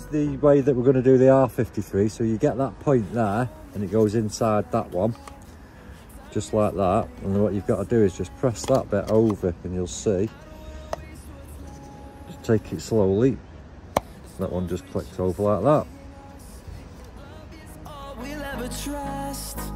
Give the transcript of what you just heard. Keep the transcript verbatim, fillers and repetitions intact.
the way that we're going to do the R fifty-three. So you get that point there and it goes inside that one, just like that. And then what you've got to do is just press that bit over and you'll see, just take it slowly. That one just clicked over like that. All we'll ever trust.